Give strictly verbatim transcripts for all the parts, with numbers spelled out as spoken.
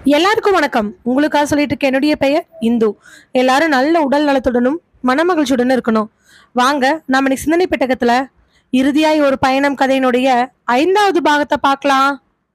எல்லாருக்கும் வணக்கம். உங்களுக்காக சொல்லிட்டு இருக்க என்னுடைய பெயர் இந்து. எல்லாரும் நல்ல உடல் நலத்துடனும் மனமகிழ்ச்சியுடனும் இருக்கணும். வாங்க நாம இன்னைக்கு சிந்தனை பெட்டகத்துல இறுதியாய் ஒரு பயணம் கதையினுடைய ஐந்தாவது பாகத்தை பார்க்கலாம்.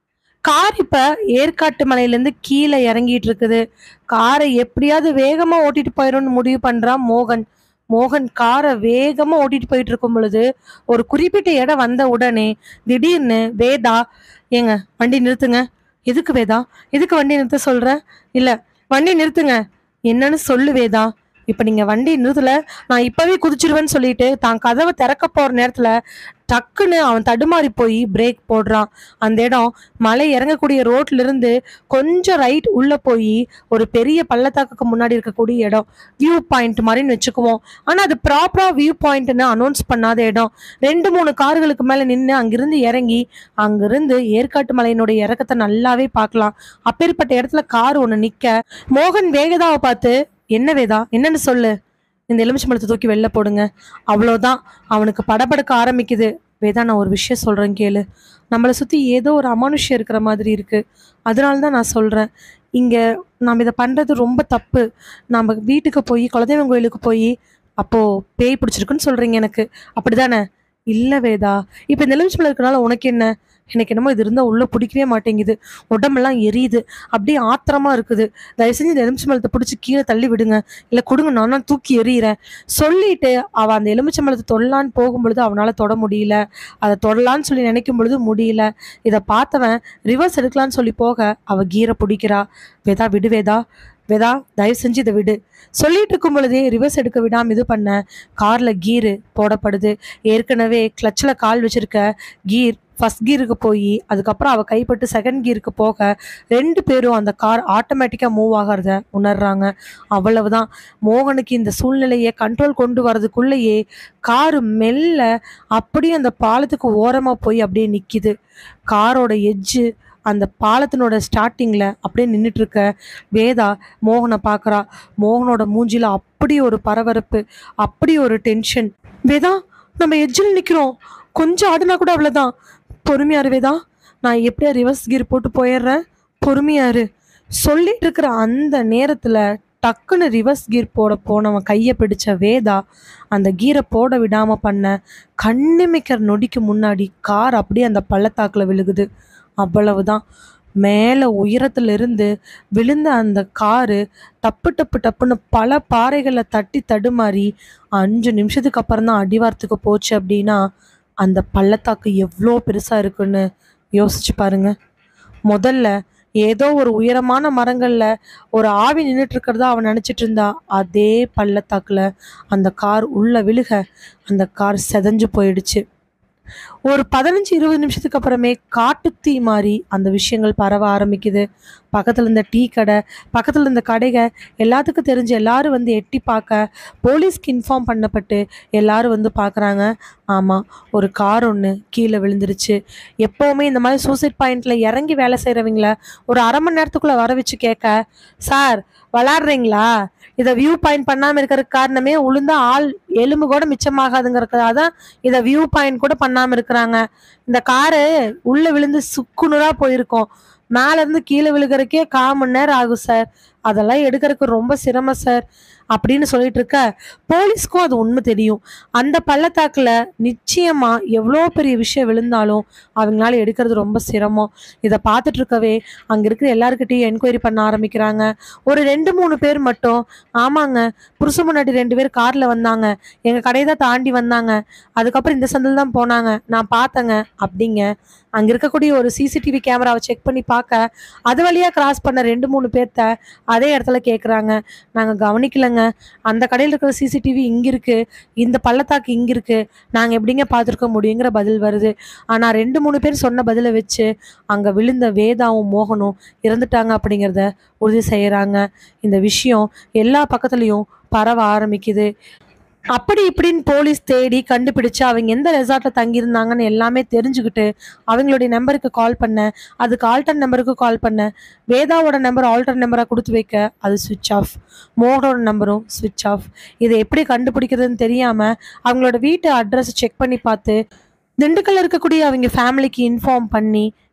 கார் இப்ப ஏற்காட்டு மலையில இருந்து கீழே இறங்கிட்டு இருக்குது. காரை எப்படியாவது வேகமா ஓட்டிட்டு போயிடும்னு முடிவு பண்றான் மோகன். மோகன் காரை வேகமா ஓட்டிட்டு போயிட்டு இருக்கும் பொழுது ஒரு குறிப்பிட்ட இடம் வந்த உடனே திடீர்னு வேதா, ஏங்க வண்டி நிறுத்துங்க. எதுக்கு வேதா? எதுக்கு வண்டி நிறுத்த சொல்ற? இல்ல, வண்டி நிறுத்துங்க. என்னன்னு சொல்லு வேதா. இப்ப நீங்க வண்டி நிறுத்தல, நான் இப்பவே குதிச்சிருவேன்னு சொல்லிட்டு தான் கதவை திறக்க போற நேரத்துல டக்குன்னு அவன் தடுமாறி போய் பிரேக் போடுறான். அந்த இடம் மலை இறங்கக்கூடிய ரோட்ல இருந்து கொஞ்சம் ரைட் உள்ள போய் ஒரு பெரிய பள்ளத்தாக்குக்கு முன்னாடி இருக்கக்கூடிய இடம். வியூ பாயிண்ட் மாதிரின்னு வச்சுக்குவோம். ஆனா அது ப்ராப்பரா வியூ பாயிண்ட்னு அனௌன்ஸ் பண்ணாத இடம். ரெண்டு மூணு கார்களுக்கு மேல நின்று அங்கிருந்து இறங்கி அங்கிருந்து ஏற்காட்டு மலையினுடைய இறக்கத்தை நல்லாவே பார்க்கலாம். அப்பேற்பட்ட இடத்துல கார் ஒண்ணு நிக்க மோகன் வேகதாவை பார்த்து, என்ன வேதா, என்னன்னு சொல்லு. இந்த எலுமிச்சம்பழத்தை தூக்கி வெளில போடுங்க. அவ்வளோதான், அவனுக்கு படபடக்க ஆரம்பிக்குது. வேதா, நான் ஒரு விஷயம் சொல்றேன் கேளு. நம்மளை சுத்தி ஏதோ ஒரு அமானுஷ்யம் இருக்கிற மாதிரி இருக்கு. அதனால தான் நான் சொல்றேன். இங்க நாம் இதை பண்றது ரொம்ப தப்பு. நம்ம வீட்டுக்கு போய் குலதெய்வம் கோயிலுக்கு போய் அப்போ பேய் பிடிச்சிருக்குன்னு சொல்றீங்க எனக்கு, அப்படிதானே? இல்ல வேதா, இப்ப இந்த எலுமிச்சம்பழம் இருக்கனால உனக்கு என்ன? எனக்கு என்னமோ இது இருந்தால் உள்ளே பிடிக்கவே மாட்டேங்குது. உடம்பெல்லாம் எரியுது, அப்படியே ஆத்திரமா இருக்குது. தயவு செஞ்சு இந்த எலுமிச்சம்பழத்தை பிடிச்சி கீழே தள்ளி விடுங்க, இல்லை கொடுங்க, நானா தூக்கி எறிகிறேன் சொல்லிட்டு அவள் அந்த எலுமிச்சம்பழத்தை தொடலான்னு போகும்பொழுது அவனால் தொட முடியல. அதை தொடலான்னு சொல்லி நினைக்கும் பொழுது முடியல. இதை பார்த்தவன் ரிவர்ஸ் எடுக்கலான்னு சொல்லி போக அவள் கீரை பிடிக்கிறா. வேதா விடு வேதா, வேதா தயவு செஞ்சு இதை விடு சொல்லிட்டு இருக்கும் பொழுதே ரிவர்ஸ் எடுக்க விடாம இது பண்ண கார்ல கீரு போடப்படுது. ஏற்கனவே கிளச்சில் கால் வச்சிருக்க கீர் ஃபர்ஸ்ட் கீருக்கு போய் அதுக்கப்புறம் அவள் கைப்பட்டு செகண்ட் கீருக்கு போக ரெண்டு பேரும் அந்த கார் ஆட்டோமேட்டிக்காக மூவ் ஆகிறத உணர்றாங்க. அவ்வளவுதான், மோகனுக்கு இந்த சூழ்நிலையை கண்ட்ரோல் கொண்டு வரதுக்குள்ளேயே காரு மெல்ல அப்படியே அந்த பாலத்துக்கு ஓரமாக போய் அப்படியே நிற்கிது. காரோட எட்ஜு அந்த பாலத்தினோட ஸ்டார்டிங்கில் அப்படியே நின்றுட்டு இருக்க வேதா மோகனை பார்க்குறா. மோகனோட மூஞ்சில அப்படி ஒரு பரபரப்பு, அப்படி ஒரு டென்ஷன். வேதா, நம்ம எட்ஜில் நிற்கிறோம், கொஞ்சம் ஆடுனா கூட அவ்வளோதான். பொறுமையாரு வேதா, நான் எப்படியா ரிவர்ஸ் கீர் போட்டு போயிடுறேன், பொறுமையாரு சொல்லிட்டு இருக்கிற அந்த நேரத்தில் டக்குன்னு ரிவர்ஸ் கீர் போட போனவன் கையை பிடிச்ச வேதா அந்த கீரை போட விடாமல் பண்ண கண்ணிமைக்கிற நொடிக்கு முன்னாடி கார் அப்படியே அந்த பள்ளத்தாக்கில் விழுகுது. அவ்வளவுதான், மேலே உயரத்திலிருந்து விழுந்த அந்த காரு டப்பு டப்பு டப்புன்னு பல பாறைகளை தட்டி தடுமாறி அஞ்சு நிமிஷத்துக்கு அப்புறம் தான் அடிவாரத்துக்கு போச்சு. அப்படின்னா அந்த பள்ளத்தாக்கு எவ்வளோ பெருசாக இருக்குன்னு யோசிச்சு பாருங்க. முதல்ல ஏதோ ஒரு உயரமான மரங்களில் ஒரு ஆவி நின்றுட்டு இருக்கிறதா அவன் நினச்சிட்டு இருந்தா. அதே பள்ளத்தாக்கில் அந்த கார் உள்ள விழுக அந்த கார் செதஞ்சு போயிடுச்சு. ஒரு பதினஞ்சு இருபது நிமிஷத்துக்கு அப்புறமே காட்டுத்தீ மாதிரி அந்த விஷயங்கள் பரவ ஆரம்பிக்குது. பக்கத்தில் இருந்த டீ கடை, பக்கத்தில் இருந்த கடைகள் எல்லாத்துக்கும் தெரிஞ்சு எல்லாரும் வந்து எட்டி பார்க்க போலீஸ்க்கு இன்ஃபார்ம் பண்ணப்பட்டு எல்லாரும் வந்து பார்க்குறாங்க. ஆமாம், ஒரு கார் ஒன்று கீழே விழுந்துருச்சு. எப்போவுமே இந்த மாதிரி சூசைட் பாயிண்டில் இறங்கி வேலை செய்கிறவங்கள ஒரு அரை மணி நேரத்துக்குள்ளே வர வச்சு கேட்க, சார் விளாட்றீங்களா, இதை வியூ பாயிண்ட் பண்ணாமல் இருக்கிறதுக்கு காரணமே உளுந்தா ஆள் எலும்பு கூட மிச்சமாகாதுங்கிறதுக்காக தான் இதை வியூ பாயிண்ட் கூட பண்ணாமல் இருக்கிறாங்க. இந்த காரு உள்ள விழுந்து சுக்குநூறா போயிருக்கோம், மேல இருந்து கீழே விழுகிறதுக்கே கால் மணி நேரம் ஆகும் சார், அதெல்லாம் எடுக்கிறதுக்கு ரொம்ப சிரமம் சார் அப்படின்னு சொல்லிட்டு இருக்க போலீஸ்க்கும் அது உண்மை தெரியும். அந்த பள்ளத்தாக்குல நிச்சயமா எவ்வளோ பெரிய விஷயம் விழுந்தாலும் அவங்களால எடுக்கிறது ரொம்ப சிரமம். இதை பார்த்துட்டு இருக்கவே அங்க இருக்கிற எல்லாருக்கிட்டையும் என்கொயரி பண்ண ஆரம்பிக்கிறாங்க. ஒரு ரெண்டு மூணு பேர் மட்டும், ஆமாங்க, புருஷ முன்னாடி ரெண்டு பேர் கார்ல வந்தாங்க, எங்க கடையை தான் தாண்டி வந்தாங்க, அதுக்கப்புறம் இந்த சந்தில் தான் போனாங்க, நான் பார்த்தேங்க அப்படிங்க. அங்க இருக்கக்கூடிய ஒரு சிசிடிவி கேமராவை செக் பண்ணி பார்க்க அது வழியா கிராஸ் பண்ண ரெண்டு மூணு பேர்த்த அதே இடத்துல கேட்குறாங்க. நாங்கள் கவனிக்கலைங்க, அந்த கடையில் இருக்கிற சிசிடிவி இங்கே இருக்குது, இந்த பள்ளத்தாக்கு இங்கே இருக்குது, நாங்கள் எப்படிங்க பார்த்துருக்க முடியுங்கிற பதில் வருது. ஆனால் ரெண்டு மூணு பேர் சொன்ன பதிலை வச்சு அங்கே விழுந்த வேதாவும் மோகனும் இறந்துட்டாங்க அப்படிங்கிறத உறுதி செய்கிறாங்க. இந்த விஷயம் எல்லா பக்கத்துலேயும் பரவ ஆரம்பிக்குது. அப்படி இப்படின்னு போலீஸ் தேடி கண்டுபிடிச்சு அவங்க எந்த ரெசார்ட்டில் தங்கியிருந்தாங்கன்னு எல்லாமே தெரிஞ்சுக்கிட்டு அவங்களுடைய நம்பருக்கு கால் பண்ண, அதுக்கு ஆல்டர் நம்பருக்கு கால் பண்ண, வேதாவோட நம்பர் ஆல்டர் நம்பராக கொடுத்து வைக்க அது சுவிட்ச் ஆஃப், மோகனோட நம்பரும் சுவிட்ச் ஆஃப். இதை எப்படி கண்டுபிடிக்கிறதுன்னு தெரியாமல் அவங்களோட வீட்டு அட்ரஸ் செக் பண்ணி பார்த்து திண்டுக்கல்ல இருக்கக்கூடிய அவங்க ஃபேமிலிக்கு இன்ஃபார்ம் பண்ணி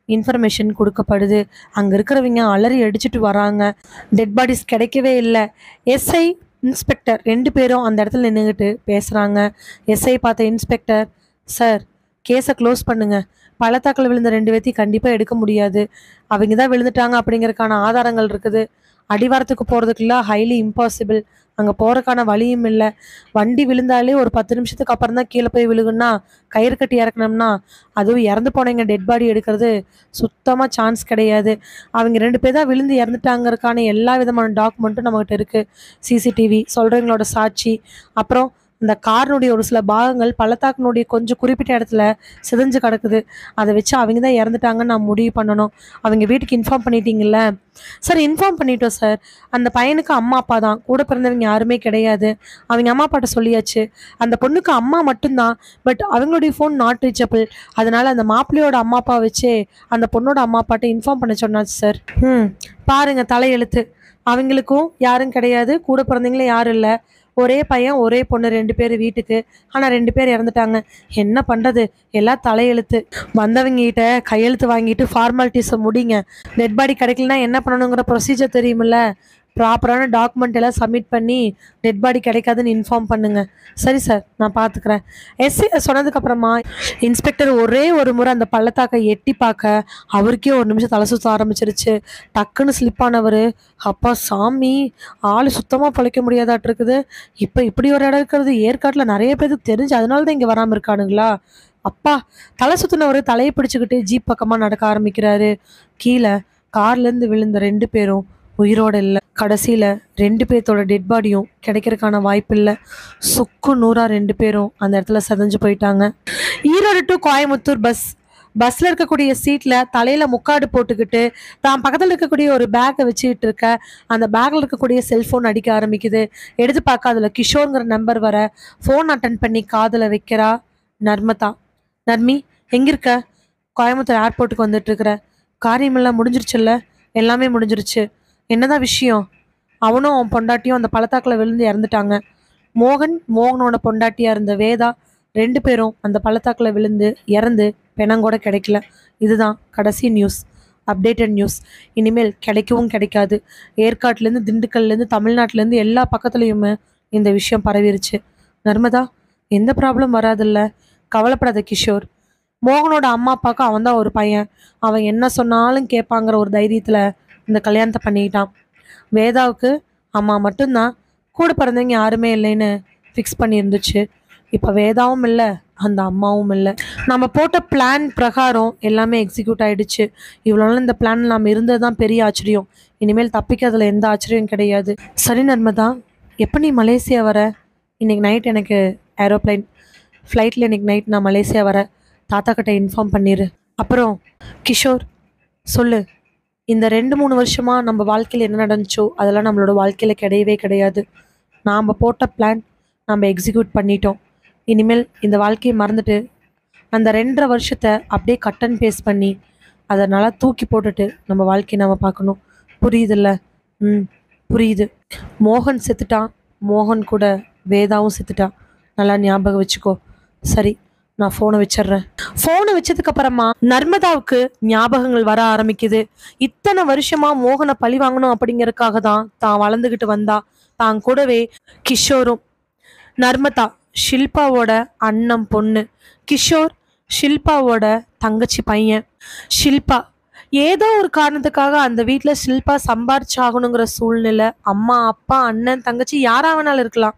இன்ஃபர்மேஷன் கொடுக்கப்படுது. அங்கே இருக்கிறவங்க அலறி அடிச்சுட்டு வராங்க. டெட் பாடிஸ் கிடைக்கவே இல்லை. எஸ்ஐ இன்ஸ்பெக்டர் ரெண்டு பேரும் அந்த இடத்துல நின்றுக்கிட்டு பேசுகிறாங்க. எஸ்ஐ பார்த்த இன்ஸ்பெக்டர், சார் கேஸை க்ளோஸ் பண்ணுங்க. பள்ளத்தாக்கில் விழுந்த ரெண்டு பேர்த்தையும் கண்டிப்பாக எடுக்க முடியாது. அவங்க தான் விழுந்துட்டாங்க அப்படிங்கிறதுக்கான ஆதாரங்கள் இருக்குது. அடிவாரத்துக்கு போகிறதுக்குள்ள ஹைலி இம்பாசிபிள். அங்கே போகிறதுக்கான வழியும் இல்லை. வண்டி விழுந்தாலே ஒரு பத்து நிமிஷத்துக்கு அப்புறம் தான் கீழே போய் விழுகுன்னா, கயிறு கட்டி இறக்கணும்னா, அதுவும் இறந்து போனவங்க டெட் பாடி எடுக்கிறது சுத்தமாக சான்ஸ் கிடையாது. அவங்க ரெண்டு பேர் தான் விழுந்து இறந்துட்டாங்கிறதுக்கான எல்லா விதமான டாக்குமெண்ட்டும் நம்மகிட்ட இருக்குது. சிசிடிவி, சொல்கிறவங்களோட சாட்சி, அப்புறம் இந்த காரினுடைய ஒரு சில பாகங்கள் பள்ளத்தாக்கினுடைய கொஞ்சம் குறிப்பிட்ட இடத்துல சிதைஞ்சு கிடக்குது. அதை வச்சு அவங்க தான் இறந்துட்டாங்கன்னு நான் முடிவு பண்ணணும். அவங்க வீட்டுக்கு இன்ஃபார்ம் பண்ணிட்டீங்கல்ல? சார் இன்ஃபார்ம் பண்ணிட்டோம் சார். அந்த பையனுக்கு அம்மா அப்பா தான், கூட பிறந்தவங்க யாருமே கிடையாது. அவங்க அம்மா அப்பாட்ட சொல்லியாச்சு. அந்த பொண்ணுக்கு அம்மா மட்டும்தான், பட் அவங்களுடைய ஃபோன் நாட் ரீச்சபிள். அதனால அந்த மாப்பிள்ளையோட அம்மா அப்பா வச்சே அந்த பொண்ணோட அம்மா அப்பாட்ட இன்ஃபார்ம் பண்ண சொன்னாச்சு சார். ம் பாருங்க தலையெழுத்து. அவங்களுக்கும் யாரும் கிடையாது, கூட பிறந்தவங்களே யாரும் இல்லை. ஒரே பையன் ஒரே பொண்ணு, ரெண்டு பேர் வீட்டுக்கு. ஆனால் ரெண்டு பேர் இறந்துட்டாங்க. என்ன பண்ணுறது? எல்லாம் தலையெழுத்து. வந்தவங்க கிட்ட கையெழுத்து வாங்கிட்டு ஃபார்மாலிட்டிஸை முடிங்க. டெட் பாடி கிடைக்கலனா என்ன பண்ணணுங்கிற ப்ரொசீஜர் தெரியுமில்ல? ப்ராப்பரான டாக்குமெண்ட் எல்லாம் சப்மிட் பண்ணி டெட் பாடி கிடைக்காதுன்னு இன்ஃபார்ம் பண்ணுங்க. சரி சார், நான் பார்த்துக்கிறேன். எஸ்ஐ சொன்னதுக்கப்புறமா இன்ஸ்பெக்டர் ஒரே ஒரு முறை அந்த பள்ளத்தாக்கை எட்டி பார்க்க அவருக்கே ஒரு நிமிஷம் தலை சுற்ற ஆரம்பிச்சிருச்சு. டக்குன்னு ஸ்லிப் ஆனவர், அப்பா சாமி, ஆள் சுத்தமாக பிழைக்க முடியாதாட்டு இருக்குது. இப்போ இப்படி ஒரு இடம் இருக்கிறது ஏற்காட்டில் நிறைய பேருக்கு தெரிஞ்சு அதனால தான் இங்கே வராமல் இருக்கானுங்களா? அப்பா, தலை சுற்றினவர் தலையை பிடிச்சிக்கிட்டு ஜீப் பக்கமாக நடக்க ஆரம்பிக்கிறாரு. கீழே கார்லேருந்து விழுந்த ரெண்டு பேரும் உயிரோட இல்லை. கடைசியில் ரெண்டு பேர்த்தோட டெட் பாடியும் கிடைக்கிறதுக்கான வாய்ப்பு இல்லை. சுக்கு நூறா ரெண்டு பேரும் அந்த இடத்துல செதஞ்சு போயிட்டாங்க. Erode to Coimbatore bus. பஸ்ஸில் இருக்கக்கூடிய சீட்டில் தலையில் முக்காடு போட்டுக்கிட்டு தான் பக்கத்தில் இருக்கக்கூடிய ஒரு பேக்கை வச்சுக்கிட்டு இருக்க, அந்த பேக்கில் இருக்கக்கூடிய செல்ஃபோன் அடிக்க ஆரம்பிக்குது. எடுத்து பார்க்க அதில் கிஷோருங்கிற நம்பர் வர, ஃபோன் அட்டன் பண்ணி காதில் வைக்கிறா நர்மதா. நர்மி, எங்கே இருக்க? கோயம்புத்தூர் ஏர்போர்ட்டுக்கு வந்துட்டு இருக்கிற. காரியமெல்லாம் முடிஞ்சிருச்சுல்ல? எல்லாமே முடிஞ்சிருச்சு. என்னதான் விஷயம்? அவனும் அவன் பொண்டாட்டியும் அந்த பள்ளத்தாக்கில் விழுந்து இறந்துட்டாங்க. மோகன், மோகனோட பொண்டாட்டியாக இருந்த வேதா, ரெண்டு பேரும் அந்த பள்ளத்தாக்கில் விழுந்து இறந்து பெணங்கூட கிடைக்கல. இதுதான் கடைசி நியூஸ், அப்டேட்டட் நியூஸ். இனிமேல் கிடைக்கவும் கிடைக்காது. ஏற்காட்டிலேருந்து, திண்டுக்கல்லேருந்து, தமிழ்நாட்டிலேருந்து எல்லா பக்கத்துலேயுமே இந்த விஷயம் பரவிருச்சு. நர்மதா, எந்த ப்ராப்ளம் வராதில்ல, கவலைப்படாத கிஷோர். மோகனோட அம்மா அப்பாவுக்கு அவன் தான் ஒரு பையன். அவன் என்ன சொன்னாலும் கேட்பாங்கிற ஒரு தைரியத்தில் இந்த கல்யாணத்தை பண்ணிக்கிட்டான். வேதாவுக்கு அம்மா மட்டும்தான், கூட பிறந்தவங்க யாருமே இல்லைன்னு ஃபிக்ஸ் பண்ணியிருந்துச்சு. இப்போ வேதாவும் இல்லை, அந்த அம்மாவும் இல்லை. நம்ம போட்ட பிளான் பிரகாரம் எல்லாமே எக்ஸிக்யூட் ஆகிடுச்சு. இவ்வளோ நாள் இந்த பிளான் நம்ம இருந்தது தான் பெரிய ஆச்சரியம். இனிமேல் தப்பிக்கிறதுல எந்த ஆச்சரியம் கிடையாது. சரி நர்மதா, எப்போ நீ மலேசியா வர? இன்றைக்கி நைட் எனக்கு ஏரோப்ளைன் ஃப்ளைட்டில், இன்றைக்கி நைட் நான் மலேசியா வர. தாத்தா கிட்ட இன்ஃபார்ம் பண்ணிடு. அப்புறம் கிஷோர் சொல்லு, இந்த ரெண்டு மூணு வருஷமாக நம்ம வாழ்க்கையில் என்ன நடந்துச்சோ அதெல்லாம் நம்மளோட வாழ்க்கையில் கிடையவே கிடையாது. நாம் போட்ட பிளான் நம்ம எக்ஸிக்யூட் பண்ணிட்டோம். இனிமேல் இந்த வாழ்க்கையை மறந்துட்டு அந்த ரெண்டரை வருஷத்தை அப்படியே கட் அண்ட் பேஸ்ட் பண்ணி அதை நல்லா தூக்கி போட்டுட்டு நம்ம வாழ்க்கையை நம்ம பார்க்கணும். புரியுதில்ல? ம் புரியுது. மோகன் செத்துட்டான், மோகன் கூட வேதாவும் செத்துட்டான். நல்லா ஞாபகம் வச்சுக்கோ. சரி, நான் ஃபோனை வச்சிட்றேன். ஃபோனை வச்சதுக்கு அப்புறமா நர்மதாவுக்கு ஞாபகங்கள் வர ஆரம்பிக்குது. இத்தனை வருஷமா மோகனை பழி வாங்கணும் அப்படிங்கறதுக்காக தான் தான் வளர்ந்துக்கிட்டு வந்தா. தான் கூடவே கிஷோரும். நர்மதா ஷில்பாவோட அண்ணன் பொண்ணு, கிஷோர் ஷில்பாவோட தங்கச்சி பையன். ஷில்பா ஏதோ ஒரு காரணத்துக்காக அந்த வீட்டில் ஷில்பா சம்பாரிச்சாகணுங்கிற சூழ்நிலை. அம்மா அப்பா அண்ணன் தங்கச்சி யாரா வேணாலும் இருக்கலாம்.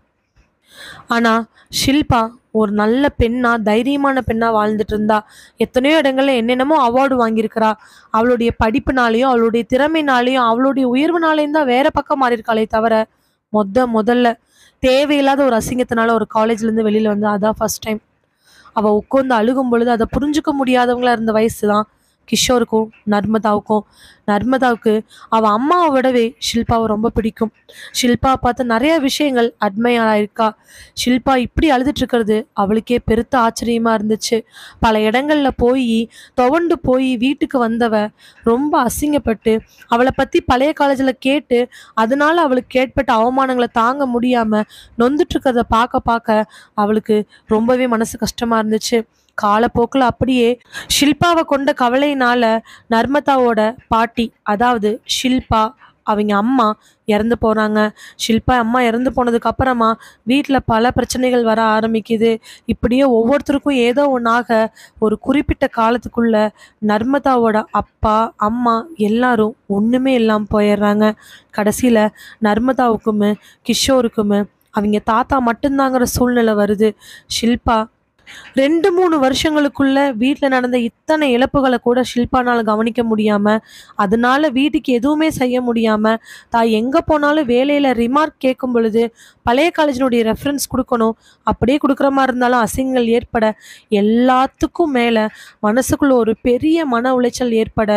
ஆனால் ஷில்பா ஒரு நல்ல பெண்ணா, தைரியமான பெண்ணா வாழ்ந்துட்டு இருந்தா. எத்தனையோ இடங்கள்ல என்னென்னமோ அவார்டு வாங்கியிருக்கிறா. அவளுடைய படிப்புனாலையும் அவளுடைய திறமைனாலையும் அவளுடைய உயர்வுனாலையும் தான் வேற பக்கம் மாறி இருக்காளே தவிர, மொத முதல்ல தேவையில்லாத ஒரு அசிங்கத்தினால ஒரு காலேஜ்லேருந்து வெளியில் வந்து அதான் ஃபர்ஸ்ட் டைம். அவள் உட்காந்து அழுகும் பொழுது அதை புரிஞ்சுக்க முடியாதவங்களா இருந்த வயசு தான் கிஷோருக்கும் நர்மதாவுக்கும். நர்மதாவுக்கு அவள் அம்மாவை விடவே ஷில்பாவை ரொம்ப பிடிக்கும். ஷில்பா பார்த்து நிறைய விஷயங்கள் அட்மையர் ஆயிருக்கா. ஷில்பா இப்படி அழுதுட்டு இருக்கிறது அவளுக்கே பெருத்த ஆச்சரியமா இருந்துச்சு. பல இடங்கள்ல போய் துவண்டு போய் வீட்டுக்கு வந்தவ ரொம்ப அசிங்கப்பட்டு அவளை பத்தி பழைய காலேஜில் கேட்டு அதனால அவளுக்கு ஏற்பட்ட அவமானங்களை தாங்க முடியாம நொந்துட்டு இருக்கிறத பார்க்க பார்க்க அவளுக்கு ரொம்பவே மனசு கஷ்டமா இருந்துச்சு. காலப்போக்கில் அப்படியே ஷில்பாவை கொண்ட கவலையினால நர்மதாவோட பாட்டி, அதாவது ஷில்பா அவங்க அம்மா இறந்து போறாங்க. ஷில்பா அம்மா இறந்து போனதுக்கு அப்புறமா வீட்டில் பல பிரச்சனைகள் வர ஆரம்பிக்குது. இப்படியே ஒவ்வொருத்தருக்கும் ஏதோ ஒன்றாக ஒரு குறிப்பிட்ட காலத்துக்குள்ள நர்மதாவோட அப்பா அம்மா எல்லாரும் ஒன்றுமே இல்லாமல் போயிடுறாங்க. கடைசியில் நர்மதாவுக்குமே கிஷோருக்குமே அவங்க தாத்தா மட்டும்தாங்கிற சூழ்நிலை வருது. ஷில்பா ரெண்டு மூணு வருஷங்களுக்குள்ள வீட்டில் நடந்த இத்தனை இழப்புகளை கூட ஷில்பானால் கவனிக்க முடியாம, அதனால வீட்டுக்கு எதுவுமே செய்ய முடியாம, தான் எங்க போனாலும் வேலையில ரிமார்க் கேட்கும் பொழுது பழைய காலேஜினுடைய ரெஃபரன்ஸ் கொடுக்கணும், அப்படியே கொடுக்குற மாதிரி இருந்தாலும் அசிங்கங்கள் ஏற்பட, எல்லாத்துக்கும் மேல மனசுக்குள்ள ஒரு பெரிய மன உளைச்சல் ஏற்பட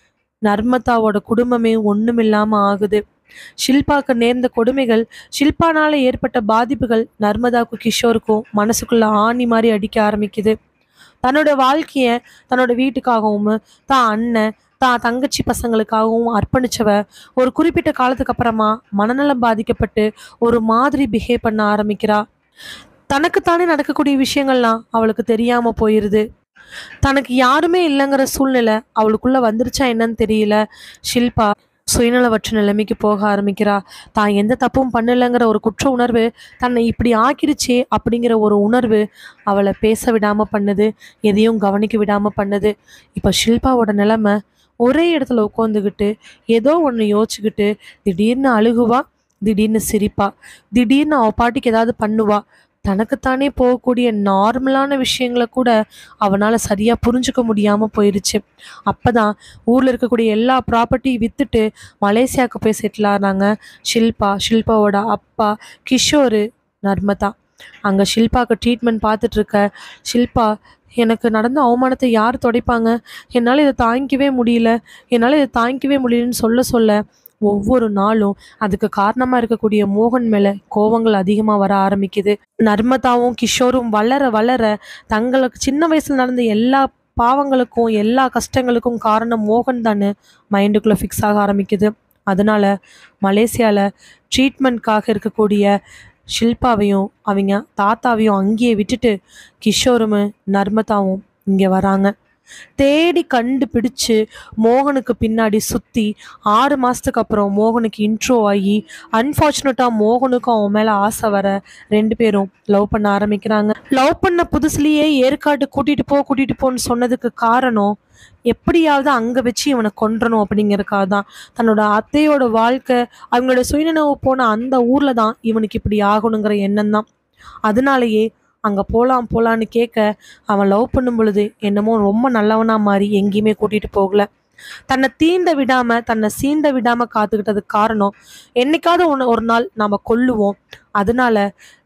நர்மதாவோட குடும்பமே ஒண்ணுமில்லாம ஆகுது. ஷில்பாக்கு நேர்ந்த கொடுமைகள், ஷில்பானால ஏற்பட்ட பாதிப்புகள் நர்மதாவுக்கும் கிஷோருக்கும் மனசுக்குள்ள ஆணி மாதிரி அடிக்க ஆரம்பிக்குது. தன்னோட வாழ்க்கைய தன்னோட வீட்டுக்காகவும் தான் அண்ணன் தான் தங்கச்சி பசங்களுக்காகவும் அர்ப்பணிச்சவ ஒரு குறிப்பிட்ட காலத்துக்கு அப்புறமா மனநலம் பாதிக்கப்பட்டு ஒரு மாதிரி பிஹேவ் பண்ண ஆரம்பிக்கிறா. தனக்குத்தானே நடக்கக்கூடிய விஷயங்கள்லாம் அவளுக்கு தெரியாம போயிருது. தனக்கு யாருமே இல்லைங்கிற சூழ்நிலை அவளுக்குள்ள வந்துருச்சா என்னன்னு தெரியல. ஷில்பா சுயநலவற்ற நிலைமைக்கு போக ஆரம்பிக்கிறா. தான் எந்த தப்பும் பண்ணலைங்கிற ஒரு குற்ற உணர்வு தன்னை இப்படி ஆக்கிருச்சே அப்படிங்கிற ஒரு உணர்வு அவளை பேச விடாம பண்ணுது, எதையும் கவனிக்க விடாம பண்ணுது. இப்போ ஷில்பாவோட நிலைமை ஒரே இடத்துல உட்காந்துக்கிட்டு ஏதோ ஒன்று யோசிச்சுக்கிட்டு திடீர்னு அழுகுவா, திடீர்னு சிரிப்பா, திடீர்னு அவ பாட்டிக்கு ஏதாவது பண்ணுவா. தனக்குத்தானே போகக்கூடிய நார்மலான விஷயங்களை கூட அவனால் சரியாக புரிஞ்சுக்க முடியாமல் போயிடுச்சு. அப்போ தான் ஊரில் இருக்கக்கூடிய எல்லா ப்ராப்பர்ட்டியும் விற்றுட்டு மலேசியாவுக்கு போய் செட்டில் ஆனாங்க ஷில்பா, ஷில்பாவோட அப்பா, கிஷோரு, நர்மதா. அங்கே ஷில்பாவுக்கு ட்ரீட்மெண்ட் பார்த்துட்ருக்க ஷில்பா, எனக்கு நடந்த அவமானத்தை யார் துடைப்பாங்க, என்னால் இதை தாங்கிக்கவே முடியல, என்னால் இதை தாங்கிக்கவே முடியலன்னு சொல்ல சொல்ல ஒவ்வொரு நாளும் அதுக்கு காரணமாக இருக்கக்கூடிய மோகன் மேலே கோவங்கள் அதிகமாக வர ஆரம்பிக்குது. நர்மதாவும் கிஷோரும் வளர வளர தங்களுக்கு சின்ன வயசில் நடந்த எல்லா பாவங்களுக்கும் எல்லா கஷ்டங்களுக்கும் காரணம் மோகன் தானே மைண்டுக்குள்ளே ஃபிக்ஸ் ஆக ஆரம்பிக்குது. அதனால மலேசியாவில் ட்ரீட்மெண்ட்காக இருக்கக்கூடிய ஷில்பாவையும் அவங்க தாத்தாவையும் அங்கேயே விட்டுட்டு கிஷோரும் நர்மதாவும் இங்கே வராங்க. தேடி கண்டுபிடிச்சு மோகனுக்கு பின்னாடி சுற்றி ஆறு மாதத்துக்கு அப்புறம் மோகனுக்கு இன்ட்ரோ ஆகி அன்ஃபார்ச்சுனேட்டாக மோகனுக்கும் அவன் மேலே ஆசை வர ரெண்டு பேரும் லவ் பண்ண ஆரம்பிக்கிறாங்க. லவ் பண்ண புதுசுலேயே ஏற்காடு கூட்டிகிட்டு போ கூட்டிகிட்டு போன்னு சொன்னதுக்கு காரணம் எப்படியாவது அங்கே வச்சு இவனை கொன்றணும் அப்படிங்கிறக்காக தான். தன்னோட அத்தையோட வாழ்க்கை அவங்களோட சுயநினைவு போன அந்த ஊரில் தான் இவனுக்கு இப்படி ஆகணுங்கிற எண்ணம் தான். அதனாலேயே அங்கே போகலாம் போகலான்னு கேட்க அவன் லவ் பண்ணும் பொழுது என்னமோ ரொம்ப நல்லவனா மாறி எங்கேயுமே கூட்டிகிட்டு போகல. தன்னை தீண்ட விடாம தன்னை சீண்ட விடாம காத்துக்கிட்டதுக்கு காரணம் என்னைக்காவது ஒன்று ஒரு நாள் நாம கொல்லுவோம், அதனால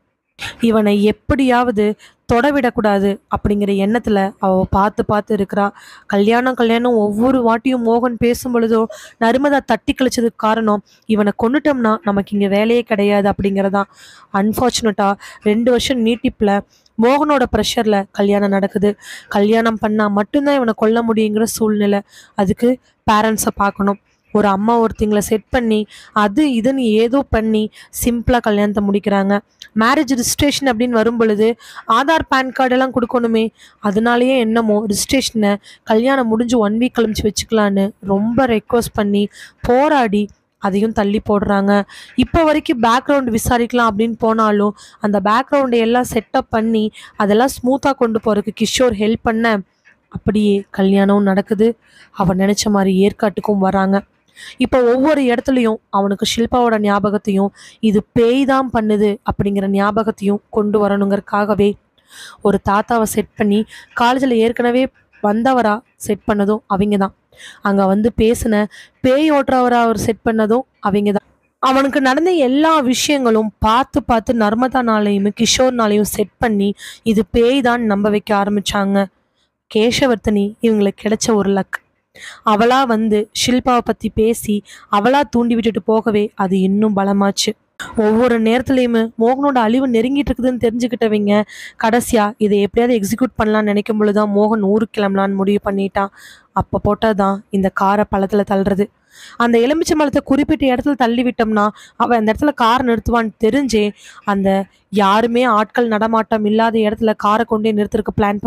இவனை எப்படியாவது தொடவிடக்கூடாது அப்படிங்கிற எண்ணத்துல அவ பார்த்து பார்த்து இருக்கிறா. கல்யாணம் கல்யாணம் ஒவ்வொரு வாட்டியும் மோகன் பேசும் பொழுதும் நர்மதா தட்டி கழிச்சதுக்கு காரணம் இவனை கொண்டுட்டோம்னா நமக்கு இங்கே வேலையே கிடையாது அப்படிங்கிறதான். அன்ஃபார்ச்சுனேட்டா ரெண்டு வருஷம் நீட்டிப்புல மோகனோட ப்ரெஷரில் கல்யாணம் நடக்குது. கல்யாணம் பண்ணால் மட்டும்தான் இவனை கொல்ல முடியுங்கிற சூழ்நிலை. அதுக்கு பேரண்ட்ஸை பார்க்கணும். ஒரு அம்மா ஒருத்திங்களை செட் பண்ணி அது இதுன்னு ஏதோ பண்ணி சிம்பிளாக கல்யாணத்தை முடிக்கிறாங்க. மேரேஜ் ரிஜிஸ்ட்ரேஷன் அப்படின்னு வரும் பொழுது ஆதார் பேன் கார்டெல்லாம் கொடுக்கணுமே, அதனாலேயே என்னமோ ரிஜிஸ்ட்ரேஷனை கல்யாணம் முடிஞ்சு ஒன் வீக் கழிச்சு வச்சுக்கலான்னு ரொம்ப ரெக்வஸ்ட் பண்ணி போராடி அதையும் தள்ளி போடுறாங்க. இப்போ வரைக்கும் பேக்ரவுண்டு விசாரிக்கலாம் அப்படின்னு போனாலும் அந்த பேக்ரவுண்டை எல்லாம் செட்டப் பண்ணி அதெல்லாம் ஸ்மூத்தாக கொண்டு போகிறதுக்கு கிஷோர் ஹெல்ப் பண்ண அப்படியே கல்யாணம் நடக்குது. அவன் நினச்ச மாதிரி ஏற்காட்டுக்கும் வராங்க. இப்போ ஒவ்வொரு இடத்துலையும் அவனுக்கு ஷில்பாவோட ஞாபகத்தையும் இது பேய் தான் பண்ணுது அப்படிங்கிற ஞாபகத்தையும் கொண்டு வரணுங்கிறதுக்காகவே ஒரு தாத்தாவை செட் பண்ணி காலேஜில் ஏற்கனவே வந்தவரா செட் பண்ணதும் அவங்க தான். அங்கே வந்து பேசின பேய் ஓட்டுறவரா அவர் செட் பண்ணதும் அவங்க தான். அவனுக்கு நடந்த எல்லா விஷயங்களும் பார்த்து பார்த்து நர்மதானாலையும் கிஷோர்னாலையும் செட் பண்ணி இது பேய் தான் நம்ப வைக்க ஆரம்பிச்சாங்க. கேசவர்த்தனி இவங்களுக்கு கிடைச்ச ஒரு லக். அவளா வந்து ஷில்பாவை பற்றி பேசி அவளா தூண்டி விட்டுட்டு போகவே அது இன்னும் பலமாச்சு. ஒவ்வொரு நேரத்துலையுமே மோகனோட அழிவு நெருங்கிட்டு இருக்குதுன்னு தெரிஞ்சுக்கிட்டவங்க கடைசியா இதை எப்படியாவது எக்ஸிக்யூட் பண்ணலான்னு நினைக்கும் பொழுதுதான் மோகன் ஊருக்கு கிளம்பலான்னு முடிவு பண்ணிட்டான். அப்போ போட்டாதான் இந்த காரை பழத்தில் தள்ளுறது. அந்த எலுமிச்சை மரத்தை குறிப்பிட்ட இடத்துல தள்ளி விட்டோம்னா அவன் அந்த இடத்துல காரை நிறுத்துவான்னு தெரிஞ்சே அந்த யாருமே ஆட்கள் நடமாட்டம் இல்லாத இடத்துல காரை கொண்டே நிறுத்துறதுக்கு பிளான் பண்ணா.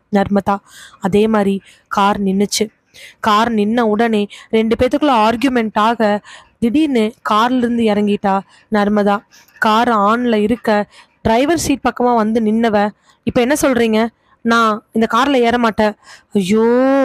நர்மதா. அதே மாதிரி கார் நின்னுச்சு. கார் நின்ன உடனே ரெண்டு பேத்துக்குள்ள ஆர்கியூமெண்ட் ஆக திடீர்னு கார்ல இருந்து இறங்கிட்டா நர்மதா. கார் ஆன்ல இருக்க டிரைவர் சீட் பக்கமா வந்து நின்னவ, இப்ப என்ன சொல்றீங்க? நான் இந்த கார்ல ஏற மாட்டேன். ஐயோ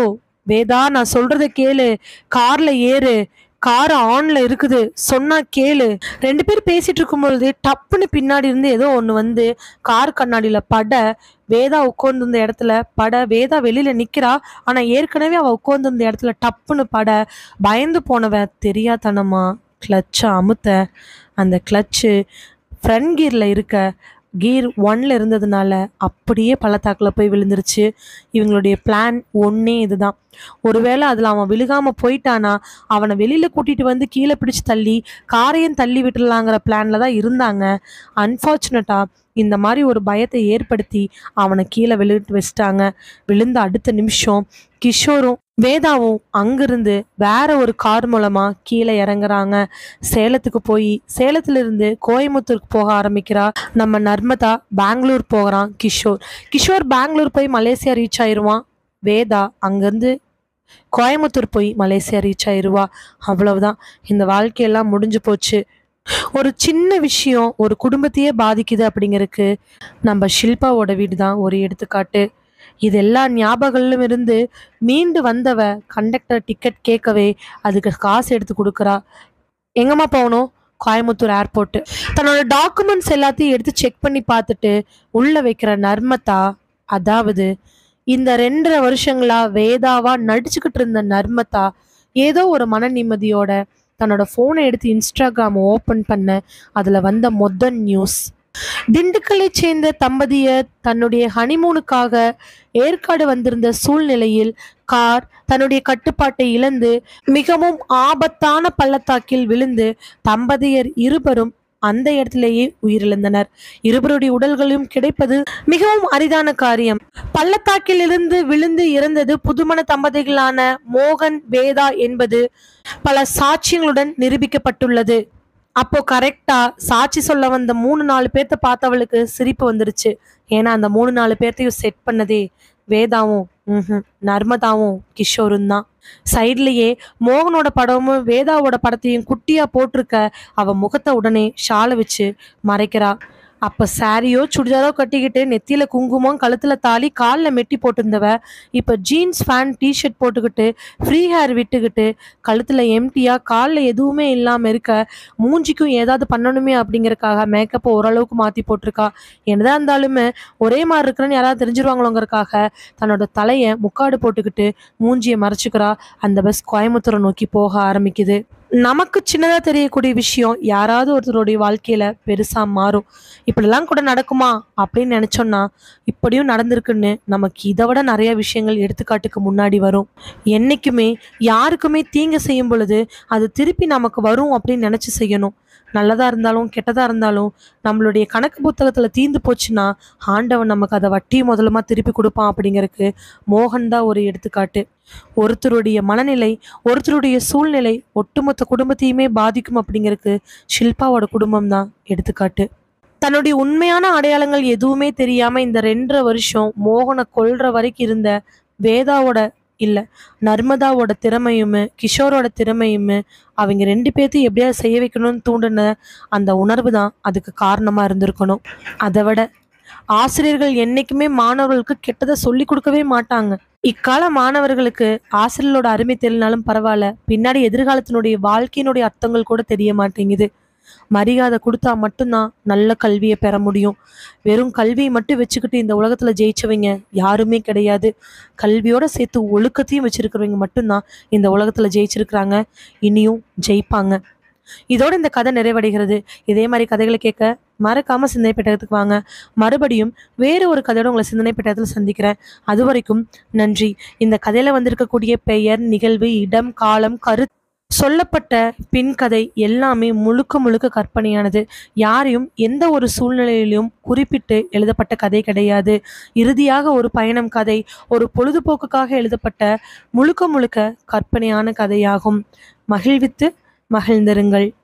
வேதா, நான் சொல்றத கேளு, கார்ல ஏறு, கார் ஆன்ல இருக்குது, சொன்னா கேளு. ரெண்டு பேர் பேசிட்டு இருக்கும் பொழுது டப்புன்னு பின்னாடி இருந்து ஏதோ ஒண்ணு வந்து கார் கண்ணாடியில பட, வேதா உட்கார்ந்து இருந்த இடத்துல பட. வேதா வெளியில நிக்கிறா, ஆனா ஏற்கனவே அவ உட்கார்ந்து இருந்த இடத்துல டப்புன்னு பட. பயந்து போனவ தெரியாதனமா கிளச்சை அமுத்த, அந்த கிளச்சு ஃப்ரண்ட் கியர்ல இருக்க கீர் ஒன்ல இருந்ததுனால அப்படியே பள்ளத்தாக்கில் போய் விழுந்துருச்சு. இவங்களுடைய பிளான் ஒன்னே இதுதான். ஒருவேளை அதில் அவன் விழுகாம போயிட்டானா அவனை வெளியில கூட்டிட்டு வந்து கீழே பிடிச்சு தள்ளி காரையும் தள்ளி விட்டுடலாங்கிற பிளான்ல தான் இருந்தாங்க. அன்ஃபார்ச்சுனேட்டா இந்த மாதிரி ஒரு பயத்தை ஏற்படுத்தி அவனை கீழே விழுட்டு வச்சிட்டாங்க. விழுந்த அடுத்த நிமிஷம் கிஷோரும் வேதாவும் அங்கிருந்து வேற ஒரு கார் மூலமா கீழே இறங்குறாங்க. சேலத்துக்கு போய் சேலத்துல இருந்து கோயம்புத்தூருக்கு போக ஆரம்பிக்கிறா நம்ம நர்மதா. பெங்களூர் போகிறான் கிஷோர். கிஷோர் பெங்களூர் போய் மலேசியா ரீச் ஆயிடுவான். வேதா அங்கிருந்து கோயம்புத்தூர் போய் மலேசியா ரீச் ஆயிடுவா. அவ்வளவுதான், இந்த வாழ்க்கையெல்லாம் முடிஞ்சு போச்சு. ஒரு சின்ன விஷயம் ஒரு குடும்பத்தையே பாதிக்குது அப்படிங்கிறதுக்கு நம்ம ஷில்பாவோட வீடு தான் ஒரு எடுத்துக்காட்டு. இது எல்லா ஞாபகங்களும் இருந்து மீண்டு வந்தவ கண்டக்டர் டிக்கெட் கேட்கவே அதுக்கு காசு எடுத்து கொடுக்குறா. எங்கம்மா போகணும்? கோயம்புத்தூர் ஏர்போர்ட்டு. தன்னோட டாக்குமெண்ட்ஸ் எல்லாத்தையும் எடுத்து செக் பண்ணி பார்த்துட்டு உள்ள வைக்கிற நர்மதா, அதாவது இந்த ரெண்டரை வருஷங்களா வேதாவா நடிச்சுக்கிட்டு இருந்த நர்மதா ஏதோ ஒரு மன நிம்மதியோட தன்னோட ஃபோனை எடுத்து இன்ஸ்டாகிராம் ஓப்பன் பண்ண, அதில் வந்த மொத்த நியூஸ், திண்டுக்கல்லை சேர்ந்த தம்பதியர் தன்னுடைய ஹனிமூனுக்காக ஏற்காடு வந்திருந்த சூழ்நிலையில் கார் தன்னுடைய கட்டுப்பாட்டை இழந்து மிகவும் ஆபத்தான பள்ளத்தாக்கில் விழுந்து தம்பதியர் இருவரும் அந்த இடத்திலேயே உயிரிழந்தனர். இருவருடைய உடல்களும் கிடைப்பது மிகவும் அரிதான காரியம். பள்ளத்தாக்கில் இருந்து விழுந்து இறந்தது புதுமண தம்பதிகளான மோகன் வேதா என்பது பல சாட்சியங்களுடன் நிரூபிக்கப்பட்டுள்ளது. அப்போ கரெக்டா சாட்சி சொல்ல வந்த மூணு நாலு பேர்த்த பார்த்தவளுக்கு சிரிப்பு வந்துருச்சு. ஏன்னா அந்த மூணு நாலு பேர்த்தையும் செட் பண்ணதே வேதாவும் ம் நர்மதாவும் கிஷோரும் தான். சைட்லயே மோகனோட படமும் வேதாவோட படத்தையும் குட்டியா போட்டிருக்க அவ முகத்தை உடனே ஷாலை வச்சு மறைக்கிறா. அப்ப சாரியோ சுடிதாரோ கட்டிக்கிட்டு நெத்தியில குங்குமம் கழுத்துல தாலி காலில் மெட்டி போட்டிருந்தவ இப்ப ஜீன்ஸ் பேண்ட் டிஷர்ட் போட்டுக்கிட்டு ஃப்ரீ ஹேர் விட்டுக்கிட்டு கழுத்துல எம்டியா காலில் எதுவுமே இல்லாம இருக்க, மூஞ்சிக்கும் ஏதாவது பண்ணணுமே அப்படிங்கறக்காக மேக்கப்பை ஓரளவுக்கு மாத்தி போட்டிருக்கா. என்னதான் இருந்தாலுமே ஒரே மாதிரி இருக்கிறன்னு யாராவது தெரிஞ்சிருவாங்களோங்கிறக்காக தன்னோட தலைய முக்காடு போட்டுக்கிட்டு மூஞ்சியை மறைச்சுக்கிறா. அந்த பஸ் கோயம்புத்தூரை நோக்கி போக ஆரம்பிக்குது. நமக்கு சின்னதா தெரியக்கூடிய விஷயம் யாராவது ஒருத்தருடைய வாழ்க்கையில பெருசா மாறும். இப்படிலாம் கூட நடக்குமா அப்படின்னு நினைச்சோம்னா இப்படியும் நடந்திருக்குன்னு நமக்கு இதை விட நிறைய விஷயங்கள் எடுத்துக்காட்டுக்கு முன்னாடி வரும். என்னைக்குமே யாருக்குமே தீங்கு செய்யும் பொழுது அது திருப்பி நமக்கு வரும் அப்படின்னு நினைச்சு செய்யணும். நல்லதா இருந்தாலும் கெட்டதா இருந்தாலும் நம்மளுடைய கணக்கு புத்தகத்துல தீர்ந்து போச்சுன்னா ஆண்டவன் நமக்கு அதை வட்டி முதலமா திருப்பி கொடுப்பான் அப்படிங்கிறதுக்கு மோகன் தான் ஒரு எடுத்துக்காட்டு. ஒருத்தருடைய மனநிலை ஒருத்தருடைய சூழ்நிலை ஒட்டுமொத்த குடும்பத்தையுமே பாதிக்கும் அப்படிங்கிறதுக்கு ஷில்பாவோட குடும்பம் தான் எடுத்துக்காட்டு. தன்னுடைய உண்மையான அடையாளங்கள் எதுவுமே தெரியாம இந்த ரெண்டரை வருஷம் மோகனை கொல்ற வரைக்கும் இருந்த வேதாவோட இல்ல நர்மதாவோட திறமையும் கிஷோரோட திறமையும் அவங்க ரெண்டு பேர்த்தையும் எப்படியாவது செய்ய வைக்கணும்னு தூண்டின அந்த உணர்வு தான் அதுக்கு காரணமா இருந்திருக்கணும். அதை விட ஆசிரியர்கள் என்னைக்குமே மாணவர்களுக்கு கெட்டதை சொல்லி கொடுக்கவே மாட்டாங்க. இக்கால மாணவர்களுக்கு ஆசிரியர்களோட அருமை தெரியலனாலும் பரவாயில்ல, பின்னாடி எதிர்காலத்தினுடைய வாழ்க்கையினுடைய அர்த்தங்கள் கூட தெரிய மாட்டேங்குது. மரியாதை கொடுத்தா மட்டும்தான் நல்ல கல்வியை பெற முடியும். வெறும் கல்வியை மட்டும் வச்சுக்கிட்டு இந்த உலகத்துல ஜெயிச்சவங்க யாருமே கிடையாது. கல்வியோட சேர்த்து ஒழுக்கத்தையும் வச்சிருக்கிறவங்க மட்டும்தான் இந்த உலகத்துல ஜெயிச்சிருக்கிறாங்க, இனியும் ஜெயிப்பாங்க. இதோட இந்த கதை நிறைவடைகிறது. இதே மாதிரி கதைகளை கேட்க மறக்காம சிந்தனை பெட்டகத்துக்கு வாங்க. மறுபடியும் வேறு ஒரு கதையோட உங்களை சிந்தனை பெட்டகத்தில் சந்திக்கிறேன். அது வரைக்கும் நன்றி. இந்த கதையில வந்திருக்கக்கூடிய பெயர், நிகழ்வு, இடம், காலம், கரு சொல்லப்பட்ட பின் கதை எல்லாமே முழுக்க முழுக்க கற்பனையானது. யாரையும் எந்த ஒரு சூழ்நிலையிலும் குறிப்பிட்டு எழுதப்பட்ட கதை கிடையாது. இறுதியாக ஒரு பயணம் கதை, ஒரு பொழுதுபோக்குக்காக எழுதப்பட்ட முழுக்க முழுக்க கற்பனையான கதையாகும். மகிழ்வித்து மகிழ்ந்திருங்கள்.